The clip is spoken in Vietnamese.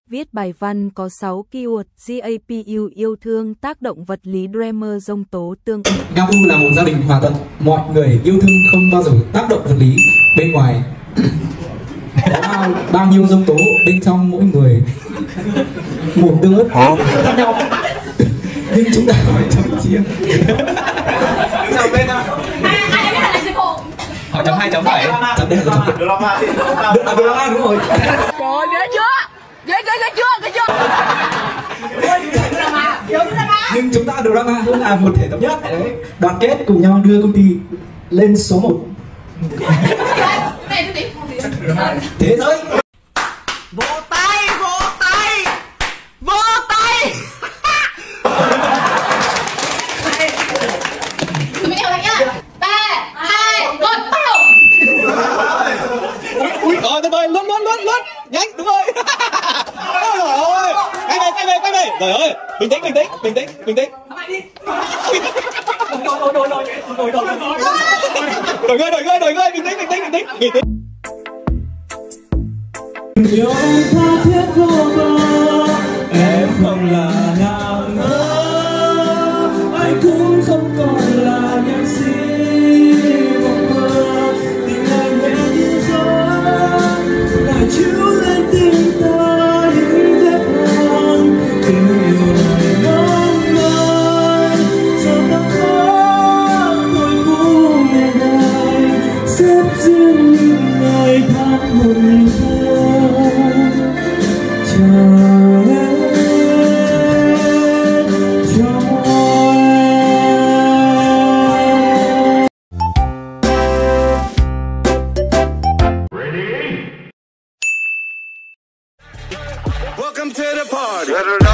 Viết bài văn có 6 keyword GAPU yêu thương tác động vật lý Dreamer dông tố tương ứng. Gabu là một gia đình hòa thuận, mọi người yêu thương không bao giờ tác động vật lý bên ngoài. Có bao nhiêu dông tố bên trong mỗi người một đứa khác nhau, nhưng chúng ta phải chấm chia. Chấm bên nào? Hỏi chấm 2 chấm 7. Chấm đây là chấm. Drama đi. Drama đúng rồi. Trời ghê chưa? Ghê chưa? Nhưng chúng ta Drama cũng là một thể thống nhất, đoàn kết cùng nhau đưa công ty lên số 1 thế giới. Vỗ tay! Tụi mình eo lại nhá. 3, 2, 1, bắt đầu. Rồi tuyệt vời, luôn nhanh, đúng rồi. Ôi ơi, quay về. Trời ơi, bình tĩnh. Đổi người, bình tĩnh. Yêu em tha thiết vô bờ, em không là nàng ngơ, anh cũng không còn là nhạc sĩ vọng mơ, tình anh nhẹ như gió, lại chiếu lên tim ta những vết hằn, tình yêu này mong manh, giờ ta có đôi cũ ngày này, xếp riêng những ngày tháng một mình thôi. Welcome to the party.